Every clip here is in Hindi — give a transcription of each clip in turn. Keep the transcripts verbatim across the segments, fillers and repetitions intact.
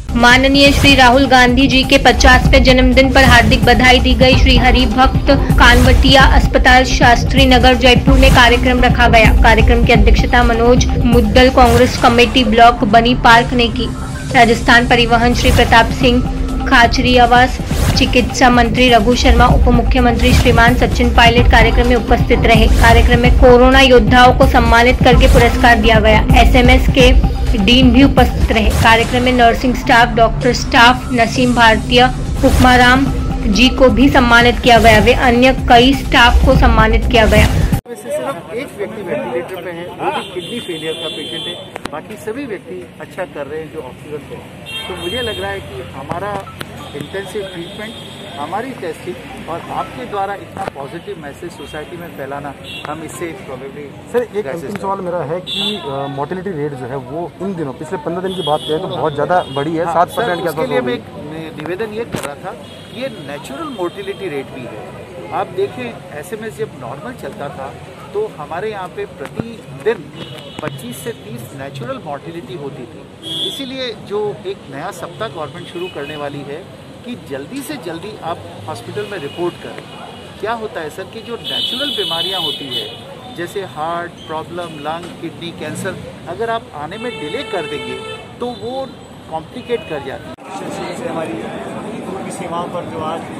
माननीय श्री राहुल गांधी जी के पचासवें जन्मदिन पर हार्दिक बधाई दी गई। श्री हरि भक्त कानवटिया अस्पताल शास्त्री नगर जयपुर में कार्यक्रम रखा गया। कार्यक्रम की अध्यक्षता मनोज मुद्दल कांग्रेस कमेटी ब्लॉक बनी पार्क ने की। राजस्थान परिवहन श्री प्रताप सिंह खाचरियावास, चिकित्सा मंत्री रघु शर्मा, उप मुख्यमंत्री श्रीमान सचिन पायलट कार्यक्रम में उपस्थित रहे। कार्यक्रम में कोरोना योद्धाओं को सम्मानित करके पुरस्कार दिया गया। एसएमएस के डीन भी उपस्थित रहे। कार्यक्रम में nursing staff, doctor staff, Naseem Bhartiya, Hukmaram जी को भी सम्मानित किया गया। वे अन्य कई स्टाफ को सम्मानित किया गया। सिर्फ एक व्यक्ति वेंटिलेटर पे है, वो भी किडनी फेलियर का पेशेंट है, बाकी सभी व्यक्ति अच्छा कर रहे हैं जो ऑक्सीजन पे। तो मुझे लग रहा है कि हमारा इंटेंसिव ट्रीटमेंट, हमारी टेस्टिंग और आपके द्वारा इतना पॉजिटिव मैसेज सोसाइटी में फैलाना, हम इससे प्रोबेबली। सर, एक अंतिम सवाल मेरा है कि मोर्टेलिटी रेट जो है वो इन दिनों पिछले पंद्रह दिन की बात करें तो बहुत ज़्यादा बढ़ी है, सात परसेंट के आसपास। मैं एक निवेदन ये कर रहा था, ये नेचुरल मोर्टेलिटी रेट भी है। आप देखें, एसएमएस जब नॉर्मल चलता था तो हमारे यहाँ पे प्रतिदिन पच्चीस से तीस नेचुरल मोर्टेलिटी होती थी। इसीलिए जो एक नया सप्ताह गवर्नमेंट शुरू करने वाली है कि जल्दी से जल्दी आप हॉस्पिटल में रिपोर्ट करें। क्या होता है सर कि जो नेचुरल बीमारियाँ होती है जैसे heart problem, lung, kidney, cancer, अगर आप आने में डिले कर देंगे तो वो कॉम्प्लिकेट कर जाती है। से हमारी की सीमाओं पर जो आज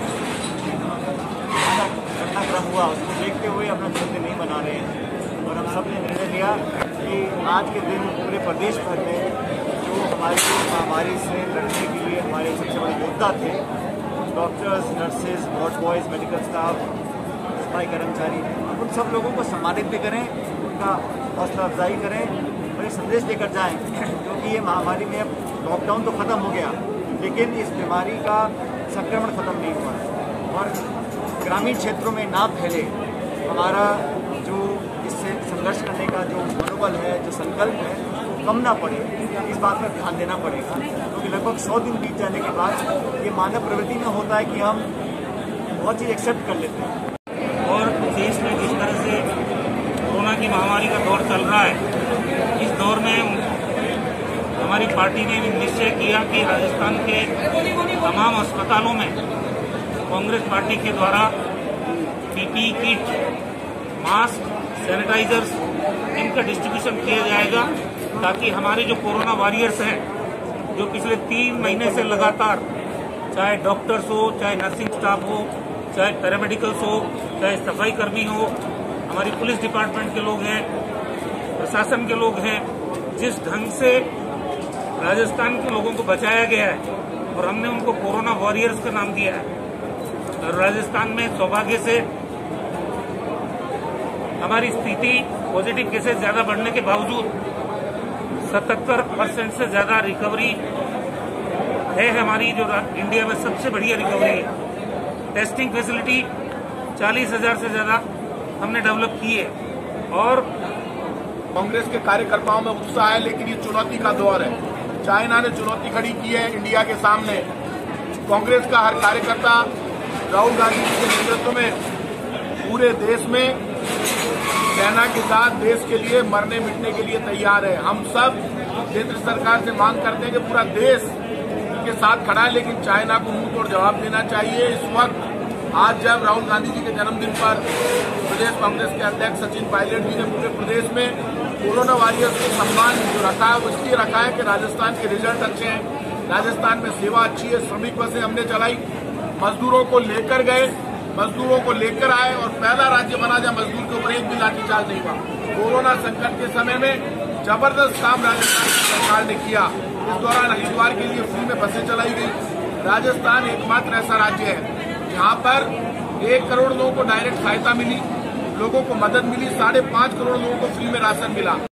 घटनाक्रम हुआ उसको देखते हुए अपना जन्मदिन नहीं मना रहे हैं और हम सब ने निर्णय लिया कि आज के दिन पूरे प्रदेश भर में जो हमारी महामारी से लड़ने के लिए हमारे सबसे बड़े योद्धा थे, doctors, nurses, ward boys, medical staff, सफाई कर्मचारी, उन सब लोगों को सम्मानित भी करें, उनका हौसला अफजाई करें और एक संदेश लेकर जाएं क्योंकि ये महामारी में अब लॉकडाउन तो ख़त्म हो गया लेकिन इस बीमारी का संक्रमण ख़त्म नहीं हुआ और ग्रामीण क्षेत्रों में ना फैले। हमारा जो इससे संघर्ष करने का जो मनोबल है, जो संकल्प है, वो कम ना पड़े, इस बात पर ध्यान देना पड़ेगा क्योंकि तो लगभग सौ दिन बीत जाने के बाद ये मानव प्रवृत्ति में होता है कि हम बहुत चीज़ एक्सेप्ट कर लेते हैं। और देश में जिस तरह से कोरोना की महामारी का दौर चल रहा है, इस दौर में हमारी पार्टी ने भी निश्चय किया कि राजस्थान के तमाम अस्पतालों में कांग्रेस पार्टी के द्वारा पीपीई किट, मास्क, सैनिटाइजर्स इनका डिस्ट्रीब्यूशन किया जाएगा ताकि हमारे जो कोरोना वॉरियर्स हैं जो पिछले तीन महीने से लगातार, चाहे डॉक्टर्स हो, चाहे नर्सिंग स्टाफ हो, चाहे पैरामेडिकल्स हो, चाहे सफाई कर्मी हो, हमारी पुलिस डिपार्टमेंट के लोग हैं, प्रशासन के लोग हैं, जिस ढंग से राजस्थान के लोगों को बचाया गया है और हमने उनको कोरोना वॉरियर्स का नाम दिया है। और राजस्थान में सौभाग्य से हमारी स्थिति पॉजिटिव केसेस ज्यादा बढ़ने के बावजूद सतहत्तर परसेंट से ज्यादा रिकवरी है। हमारी जो इंडिया में सबसे बढ़िया रिकवरी है। टेस्टिंग फैसिलिटी चालीस हजार से ज्यादा हमने डेवलप की है। और कांग्रेस के कार्यकर्ताओं में उत्साह है लेकिन ये चुनौती का दौर है। चाइना ने चुनौती खड़ी की है इंडिया के सामने। कांग्रेस का हर कार्यकर्ता राहुल गांधी जी के नेतृत्व में पूरे देश में सेना के साथ देश के लिए मरने मिटने के लिए तैयार है। हम सब केंद्र सरकार से मांग करते हैं कि पूरा देश के साथ खड़ा है लेकिन चाइना को मुंह तोड़ जवाब देना चाहिए। इस वक्त आज जब राहुल गांधी जी के जन्मदिन पर प्रदेश कांग्रेस के अध्यक्ष सचिन पायलट जी ने पूरे प्रदेश में कोरोना वॉरियर्स को सम्मान जो रखा है वो इसलिए रखा है कि राजस्थान के रिजल्ट अच्छे हैं, राजस्थान में सेवा अच्छी है, श्रमिक बसें हमने चलाई, मजदूरों को लेकर गए, मजदूरों को लेकर आए और पहला राज्य बना जहाँ मजदूर के ऊपर एक भी लाठीचार्ज नहीं हुआ। कोरोना संकट के समय में जबरदस्त काम राजस्थान की सरकार ने किया। इस दौरान हरिद्वार के लिए फ्री में बसें चलाई गई। राजस्थान एकमात्र ऐसा राज्य है जहाँ पर एक करोड़ लोगों को डायरेक्ट सहायता मिली, लोगों को मदद मिली, साढ़े पांच करोड़ लोगों को फ्री में राशन मिला।